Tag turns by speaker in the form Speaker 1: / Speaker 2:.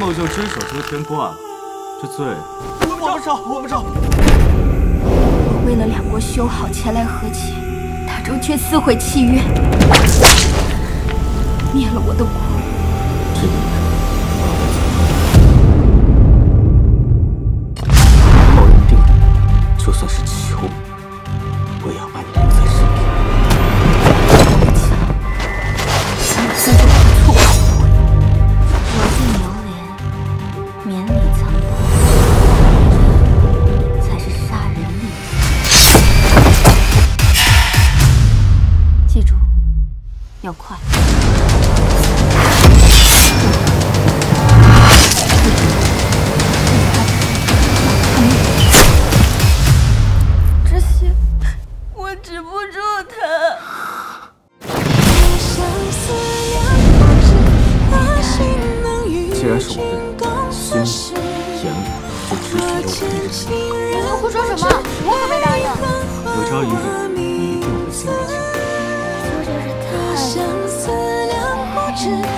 Speaker 1: 后就只手遮天挂了，这罪
Speaker 2: 我不招，我不招。
Speaker 3: 我为了两国修好前来和解，大周却撕毁契约，灭了我的国。
Speaker 1: 这个人，报应定了，就算是求，我也要把你留在身边。
Speaker 3: 这就会错过。我尽流连，绵里藏刀，这才是杀人利器。记住，要快。这些我止不住他。
Speaker 1: 既然是我的人，心里眼里就只许有我一人。
Speaker 3: 你胡说什么？我可没答应。
Speaker 1: 有朝一日，你一定会心甘情愿。
Speaker 3: 说这是他。